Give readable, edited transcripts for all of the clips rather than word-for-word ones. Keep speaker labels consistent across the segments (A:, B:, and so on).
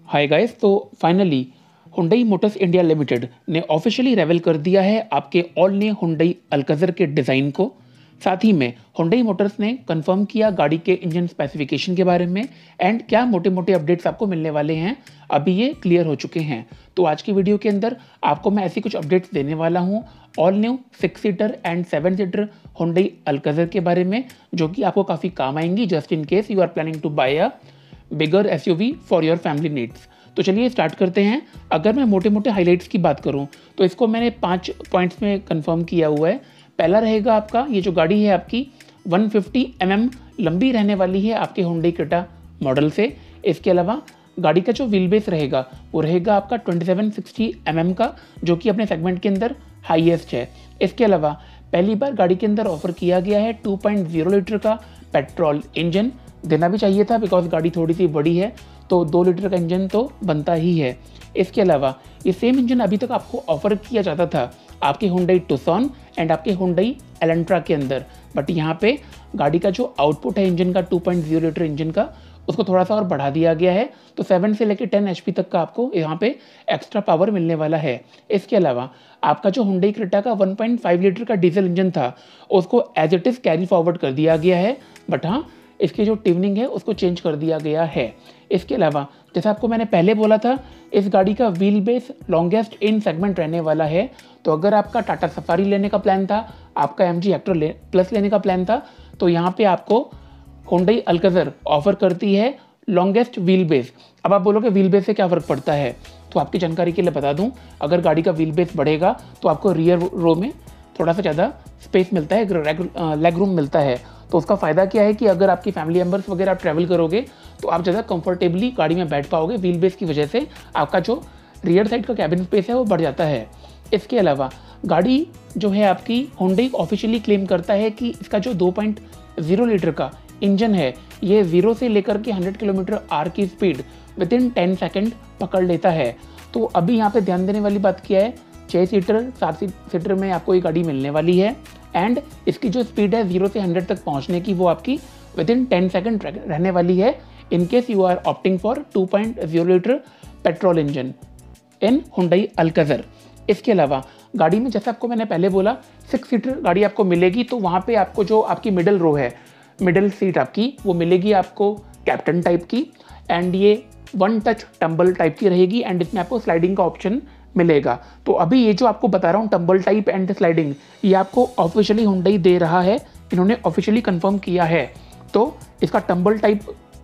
A: हाय guys, तो finally Hyundai Motors India Limited ने officially reveal कर दिया है आपके ऑल न्यू हुंडई अल्कज़र के डिज़ाइन को। साथ ही में हुंडई मोटर्स ने कंफर्म किया गाड़ी के इंजन स्पेसिफिकेशन के बारे में एंड क्या मोटे मोटे अपडेट्स आपको मिलने वाले हैं, अभी ये क्लियर हो चुके हैं। तो आज की वीडियो के अंदर आपको मैं ऐसी कुछ अपडेट्स देने वाला हूँ all new 6 seater and 7 seater Hyundai Alcazar के बारे में, जो कि आपको काफ़ी काम आएंगी just in case you are planning to buy a bigger SUV for your family needs. तो चलिए स्टार्ट करते हैं। अगर मैं मोटे मोटे हाइलाइट्स की बात करूं तो इसको मैंने 5 पॉइंट्स में कंफर्म किया हुआ है। पहला रहेगा आपका ये जो गाड़ी है आपकी 150 लंबी रहने वाली है आपके हुंडई क्रेटा मॉडल से। इसके अलावा गाड़ी का जो व्हील बेस रहेगा वो रहेगा आपका 2760 का, जो कि अपने सेगमेंट के अंदर हाईएस्ट है। इसके अलावा पहली बार गाड़ी के अंदर ऑफर किया गया है 2.0 लीटर का पेट्रोल इंजन। देना भी चाहिए था बिकॉज गाड़ी थोड़ी सी बड़ी है, तो 2 लीटर का इंजन तो बनता ही है। इसके अलावा ये सेम इंजन अभी तक आपको ऑफर किया जाता था आपके हुंडई टुक्सन एंड आपके हुंडई एलेंट्रा के अंदर, बट यहाँ पे गाड़ी का जो आउटपुट है इंजन का 2.0 लीटर इंजन का, उसको थोड़ा सा और बढ़ा दिया गया है। तो 7 से लेकर 10 HP तक का आपको यहाँ पे एक्स्ट्रा पावर मिलने वाला है। इसके अलावा आपका जो हुंडई क्रेटा का 1.5 लीटर का डीजल इंजन था उसको as it is carry forward कर दिया गया है, बट हाँ इसकी जो ट्यूनिंग है उसको चेंज कर दिया गया है। इसके अलावा जैसा आपको मैंने पहले बोला था, इस गाड़ी का wheel base longest in segment रहने वाला है। तो अगर आपका टाटा सफारी लेने का प्लान था, आपका MG हेक्टर प्लस लेने का प्लान था, तो यहाँ पे आपको हुंडई अल्कज़र ऑफर करती है लॉन्गेस्ट व्हील बेस। अब आप बोलोगे व्हील बेस से क्या फ़र्क पड़ता है, तो आपकी जानकारी के लिए बता दूं, अगर गाड़ी का व्हील बेस बढ़ेगा तो आपको रियर रो में थोड़ा सा ज़्यादा स्पेस मिलता है, लेग रूम मिलता है। तो उसका फ़ायदा क्या है कि अगर आपकी फैमिली मेम्बर्स वगैरह आप ट्रैवल करोगे तो आप ज़्यादा कंफर्टेबली गाड़ी में बैठ पाओगे। व्हील बेस की वजह से आपका जो रियर साइड का कैबिन स्पेस है वो बढ़ जाता है। इसके अलावा गाड़ी जो है आपकी हुंडई ऑफिशियली क्लेम करता है कि इसका जो 2.0 लीटर का इंजन है ये 0 से लेकर के 100 किलोमीटर आर की स्पीड विद इन 10 सेकेंड पकड़ लेता है। तो अभी यहाँ पे ध्यान देने वाली बात क्या है, 6 सीटर 7 सीटर में आपको ये गाड़ी मिलने वाली है एंड इसकी जो स्पीड है 0 से 100 तक पहुँचने की वो आपकी विद इन 10 सेकेंड रहने वाली है, in case you are opting for 2.0 litre petrol engine in Hyundai Alcazar. इसके अलावा गाड़ी में जैसे आपको मैंने पहले बोला 6 सीटर गाड़ी आपको मिलेगी, तो वहाँ पे आपको जो आपकी मिडिल रो है, मिडिल सीट आपकी वो मिलेगी आपको कैप्टन टाइप की एंड ये 1 टच टम्बल टाइप की रहेगी एंड इसमें आपको स्लाइडिंग का ऑप्शन मिलेगा। तो अभी ये जो आपको बता रहा हूँ टम्बल टाइप एंड स्लाइडिंग, ये आपको ऑफिशियली हुंडई दे रहा है, इन्होंने ऑफिशियली कंफर्म किया है। तो इसका टम्बल टाइप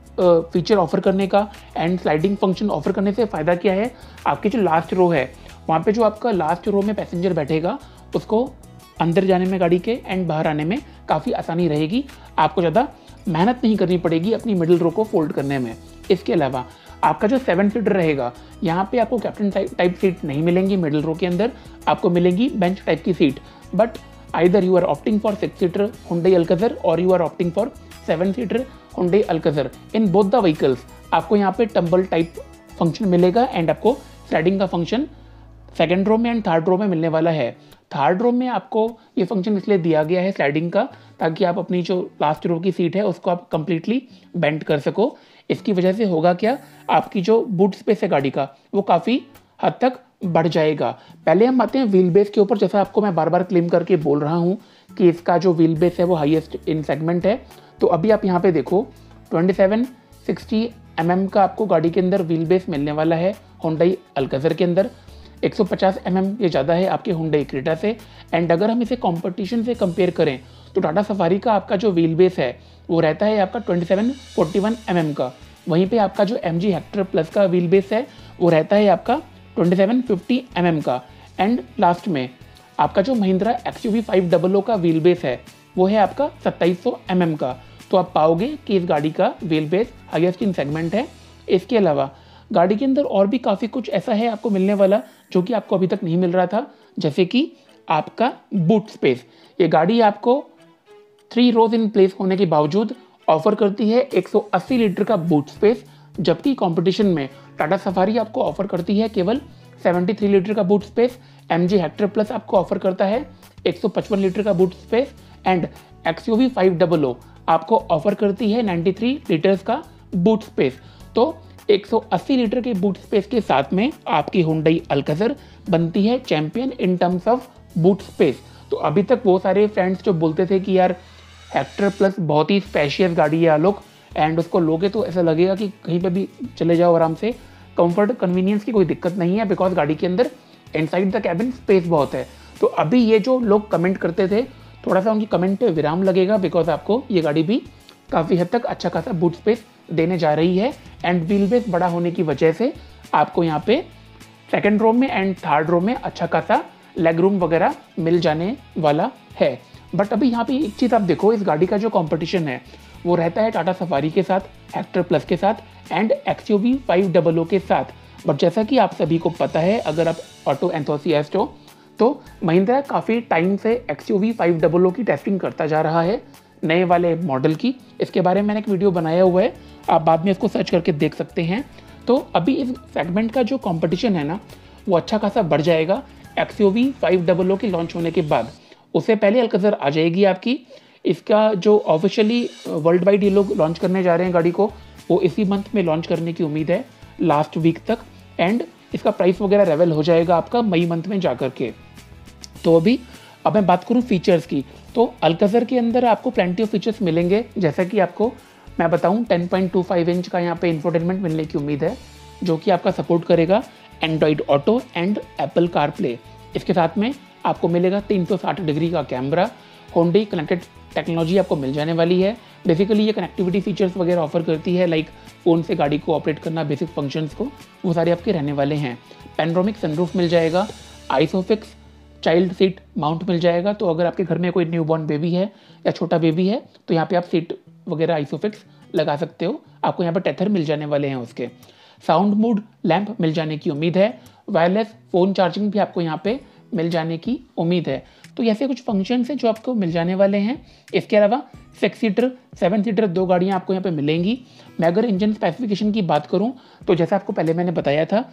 A: फीचर ऑफर करने का एंड स्लाइडिंग फंक्शन ऑफर करने से फ़ायदा क्या है, आपकी जो लास्ट रो है वहाँ पे जो आपका लास्ट रो में पैसेंजर बैठेगा उसको अंदर जाने में गाड़ी के एंड बाहर आने में काफ़ी आसानी रहेगी, आपको ज़्यादा मेहनत नहीं करनी पड़ेगी अपनी मिडिल रो को फोल्ड करने में। इसके अलावा आपका जो 7 सीटर रहेगा यहाँ पे आपको कैप्टन टाइप सीट नहीं मिलेंगी मिडिल रो के अंदर, आपको मिलेंगी बेंच टाइप की seat. But either you are opting for 6 seater Hyundai Alcazar और you are opting for 7 seater Hyundai Alcazar, in both the vehicles आपको यहाँ पे टम्बल टाइप फंक्शन मिलेगा एंड आपको स्लाइडिंग का फंक्शन सेकेंड रो में and third row में मिलने वाला है। थर्ड रो में आपको ये फंक्शन इसलिए दिया गया है स्लाइडिंग का, ताकि आप अपनी जो लास्ट रो की सीट है उसको आप कंप्लीटली बेंड कर सको। इसकी वजह से होगा क्या, आपकी जो बूट स्पेस है गाड़ी का वो काफ़ी हद तक बढ़ जाएगा। पहले हम आते हैं व्हील बेस के ऊपर। जैसा आपको मैं बार बार क्लेम करके बोल रहा हूँ कि इसका जो व्हील बेस है वो हाईएस्ट इन सेगमेंट है, तो अभी आप यहाँ पे देखो 2760 का आपको गाड़ी के अंदर व्हील बेस मिलने वाला है हुंडई अल्कज़र के अंदर। 150 ये ज़्यादा है आपके हुंडई क्रेटा से एंड अगर हम इसे कंपटीशन से कंपेयर करें तो टाटा सफारी का आपका जो व्हील बेस है वो रहता है आपका 2741 का, वहीं पे आपका जो MG हेक्टर प्लस का व्हील बेस है वो रहता है आपका 2750 का एंड लास्ट में आपका जो महिंद्रा XUV 500 का व्हील बेस है वो है आपका 2700 का। तो आप पाओगे कि इस गाड़ी का wheel base highest in segment है। इसके अलावा गाड़ी के अंदर और भी काफ़ी कुछ ऐसा है आपको मिलने वाला जो कि आपको अभी तक नहीं मिल रहा था, जैसे कि आपका बूट स्पेस। ये गाड़ी आपको 3 रोज इन प्लेस होने के बावजूद ऑफर करती है 180 लीटर का बूट स्पेस, जबकि कंपटीशन में टाटा सफारी आपको ऑफर करती है केवल 73 लीटर का boot space, MG Hector plus आपको ऑफर करता है 155 लीटर का बूट स्पेस एंड XUV 500 आपको ऑफर करती है 93 लीटर्स का बूट स्पेस। तो 180 लीटर के बूट स्पेस के साथ में आपकी हुंडई अल्काज़र बनती है champion in terms of boot space. तो अभी तक वो सारे फ्रेंड्स जो बोलते थे कि यार हेक्टर प्लस बहुत ही स्पेशियस गाड़ी है आलोक, एंड उसको लोगे तो ऐसा लगेगा कि कहीं पर भी चले जाओ आराम से, कंफर्ट कन्वीनियंस की कोई दिक्कत नहीं है, बिकॉज गाड़ी के अंदर इनसाइड द कैबिन स्पेस बहुत है। तो अभी ये जो लोग कमेंट करते थे, थोड़ा सा उनकी कमेंट पे विराम लगेगा, बिकॉज आपको ये गाड़ी भी काफ़ी हद तक अच्छा खासा बूट स्पेस देने जा रही है, एंड व्हील बेस बड़ा होने की वजह से आपको यहाँ पे सेकंड रो में एंड थर्ड रो में अच्छा खासा लेग रूम वगैरह मिल जाने वाला है। बट अभी यहाँ पे एक चीज़ आप देखो, इस गाड़ी का जो कंपटीशन है वो रहता है टाटा सफारी के साथ, हेक्टर प्लस के साथ एंड XUV 500 के साथ। बट जैसा कि आप सभी को पता है, अगर आप ऑटो एंथुसियास्ट हो, तो महिंद्रा काफ़ी टाइम से XUV 500 की टेस्टिंग करता जा रहा है, नए वाले मॉडल की। इसके बारे में मैंने एक वीडियो बनाया हुआ है, आप बाद में इसको सर्च करके देख सकते हैं। तो अभी इस सेगमेंट का जो कंपटीशन है ना, वो अच्छा खासा बढ़ जाएगा XUV 500 की लॉन्च होने के बाद। उससे पहले अल्काज़र आ जाएगी आपकी। इसका जो ऑफिशियली वर्ल्ड वाइड ये लोग लॉन्च करने जा रहे हैं गाड़ी को, वो इसी मंथ में लॉन्च करने की उम्मीद है, लास्ट वीक तक, एंड इसका प्राइस वगैरह रेवल हो जाएगा आपका मई मंथ में जा कर के। तो अभी अब मैं बात करूं फीचर्स की, तो अल्काज़र के अंदर आपको प्लेंटी ऑफ फीचर्स मिलेंगे। जैसा कि आपको मैं बताऊं, 10.25 इंच का यहाँ पे इंफोटेनमेंट मिलने की उम्मीद है, जो कि आपका सपोर्ट करेगा Android Auto and Apple CarPlay. इसके साथ में आपको मिलेगा 360 डिग्री का कैमरा, होंडई कनेक्टेड टेक्नोलॉजी आपको मिल जाने वाली है। बेसिकली ये कनेक्टिविटी फीचर्स वगैरह ऑफर करती है, लाइक फ़ोन से गाड़ी को ऑपरेट करना, बेसिक फंक्शंस को, वो सारे आपके रहने वाले हैं। पैनोरामिक सनरूफ मिल जाएगा, आइसोफिक्स चाइल्ड सीट माउंट मिल जाएगा। तो अगर आपके घर में कोई न्यूबॉर्न बेबी है या छोटा बेबी है, तो यहाँ पे आप सीट वगैरह आइसोफिक्स लगा सकते हो। आपको यहाँ पर टेथर मिल जाने वाले हैं उसके। साउंड मूड लैंप मिल जाने की उम्मीद है। वायरलेस फ़ोन चार्जिंग भी आपको यहाँ पे मिल जाने की उम्मीद है। तो ऐसे कुछ फंक्शंस हैं जो आपको मिल जाने वाले हैं। इसके अलावा 6 सीटर 7 सीटर 2 गाड़ियाँ आपको यहाँ पे मिलेंगी। मैं अगर इंजन स्पेसिफिकेशन की बात करूँ, तो जैसा आपको पहले मैंने बताया था,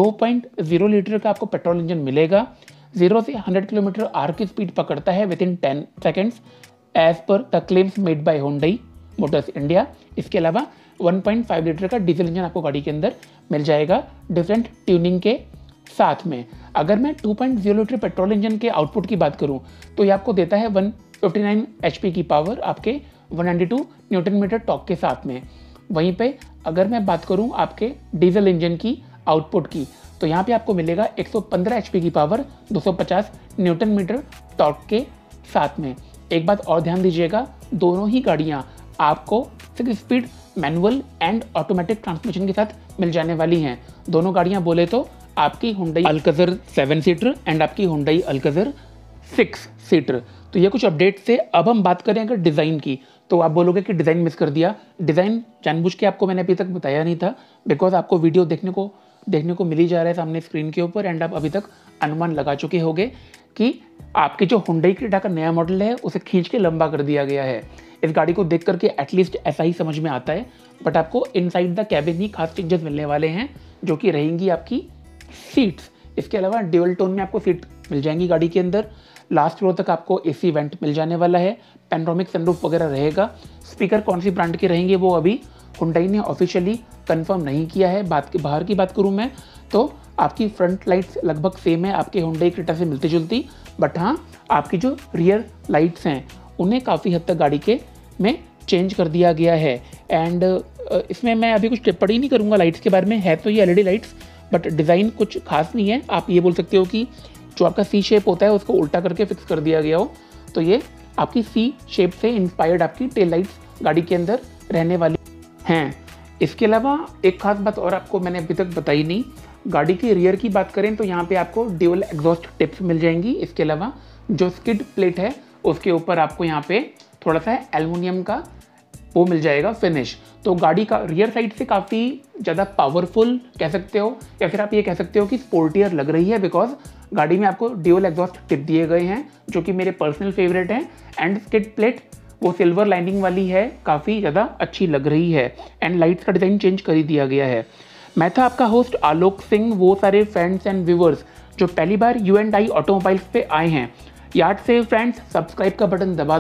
A: 2.0 लीटर का आपको पेट्रोल इंजन मिलेगा। 0 से 100 किलोमीटर आर की स्पीड पकड़ता है within 10 seconds as per the claims made by Hyundai Motors India. इसके अलावा 1.5 लीटर का डीजल इंजन आपको गाड़ी के अंदर मिल जाएगा डिफरेंट ट्यूनिंग के साथ में। अगर मैं 2.0 लीटर पेट्रोल इंजन के आउटपुट की बात करूं, तो ये आपको देता है 159 HP की पावर, आपके 192 न्यूटन मीटर टॉर्क के साथ में। वहीं पे अगर मैं बात करूं आपके डीजल इंजन की आउटपुट की, तो यहाँ पे आपको मिलेगा 115 HP की पावर, 250 न्यूटन मीटर टॉर्क के साथ में। एक बात और ध्यान दीजिएगा, दोनों ही गाड़ियाँ आपको 6 speed manual and automatic transmission के साथ मिल जाने वाली हैं। दोनों गाड़ियाँ बोले तो आपकी हुंडई अल्काज़र 7 सीटर एंड आपकी हुंडई अल्काज़र 6 सीटर। तो ये कुछ अपडेट से। अब हम बात करें अगर डिज़ाइन की, तो आप बोलोगे कि डिज़ाइन मिस कर दिया। डिज़ाइन जानबूझ के आपको मैंने अभी तक बताया नहीं था, बिकॉज आपको वीडियो देखने को मिल ही जा रहा है सामने स्क्रीन के ऊपर, एंड आप अभी तक अनुमान लगा चुके होंगे कि आपकी जो हुंडई क्रेटा का नया मॉडल है उसे खींच के लंबा कर दिया गया है। इस गाड़ी को देख करके एटलीस्ट ऐसा ही समझ में आता है, बट आपको इनसाइड द कैबिन ही खास चेंजेस मिलने वाले हैं, जो कि रहेंगी आपकी सीट्स। इसके अलावा ड्यूअल टोन में आपको सीट मिल जाएंगी गाड़ी के अंदर। लास्ट रो तक आपको AC वेंट मिल जाने वाला है। पैनोरामिक सनरूफ वगैरह रहेगा। स्पीकर कौन सी ब्रांड के रहेंगे वो अभी हुंडई ने ऑफिशियली कंफर्म नहीं किया है। बाहर की बात करूँ मैं, तो आपकी फ्रंट लाइट्स लगभग सेम है आपके हुंडई क्रेटा से मिलती जुलती, बट हाँ आपकी जो रियर लाइट्स हैं उन्हें काफ़ी हद तक गाड़ी के में चेंज कर दिया गया है। एंड इसमें मैं अभी कुछ टिप्पणी नहीं करूँगा लाइट्स के बारे में, है तो ये LED लाइट्स, बट डिज़ाइन कुछ खास नहीं है। आप ये बोल सकते हो कि जो आपका C शेप होता है उसको उल्टा करके फिक्स कर दिया गया हो, तो ये आपकी C शेप से इंस्पायर्ड आपकी टेल लाइट्स गाड़ी के अंदर रहने वाली हैं। इसके अलावा एक खास बात और आपको मैंने अभी तक बताई नहीं, गाड़ी की रियर की बात करें तो यहाँ पे आपको ड्यूअल एग्जॉस्ट टिप्स मिल जाएंगी। इसके अलावा जो स्किड प्लेट है उसके ऊपर आपको यहाँ पे थोड़ा सा एल्युमिनियम का वो मिल जाएगा फिनिश। तो गाड़ी का रियर साइड से काफ़ी ज़्यादा पावरफुल कह सकते हो, या फिर आप ये कह सकते हो कि स्पोर्टियर लग रही है, बिकॉज गाड़ी में आपको ड्यूअल एग्जॉस्ट टिप दिए गए हैं जो कि मेरे पर्सनल फेवरेट हैं। एंड स्किड प्लेट वो सिल्वर लाइनिंग वाली है, काफ़ी ज़्यादा अच्छी लग रही है। एंड लाइट्स का डिज़ाइन चेंज कर ही दिया गया है। मैं था आपका होस्ट आलोक सिंह। वो सारे फ्रेंड्स एंड व्यूवर्स जो पहली बार U&I ऑटोमोबाइल्स पे आए हैं, याद से फ्रेंड्स सब्सक्राइब का बटन दबा दो,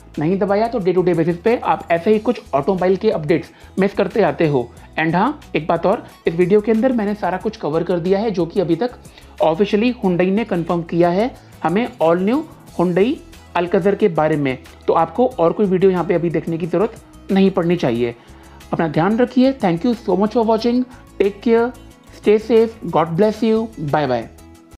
A: नहीं दबाया तो डे टू डे बेसिस पे आप ऐसे ही कुछ ऑटोमोबाइल के अपडेट्स मिस करते आते हो। एंड हाँ, एक बात और, इस वीडियो के अंदर मैंने सारा कुछ कवर कर दिया है जो कि अभी तक ऑफिशियली हुंडई ने कंफर्म किया है हमें ऑल न्यू हुंडई अल्काज़र के बारे में। तो आपको और कोई वीडियो यहाँ पे अभी देखने की ज़रूरत नहीं पड़नी चाहिए। अपना ध्यान रखिए। Thank you so much for watching. Take care, stay safe, God bless you, bye bye.